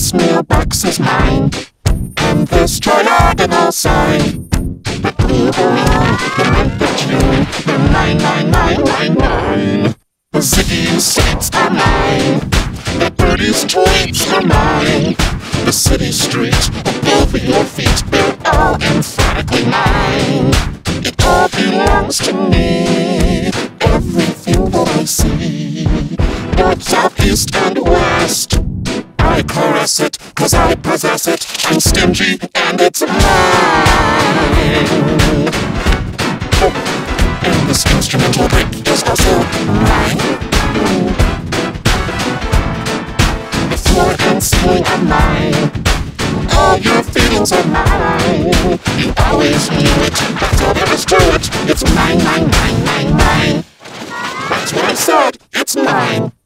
This mailbox is mine, and this diagonal sign. The blue balloon, the month of June, the 99999. The Ziggy saints are mine, the birdie's tweets are mine. The city streets above your feet, they're all emphatically mine. It all belongs to me, everything that I see. North, south, east, and west, I caress it, 'cause I possess it. I'm stingy, and it's mine. And this instrumental break is also mine. The floor and ceiling are mine. All your feelings are mine. You always knew it, that's all there is to it. It's mine, mine, mine, mine, mine. That's what I said, it's mine.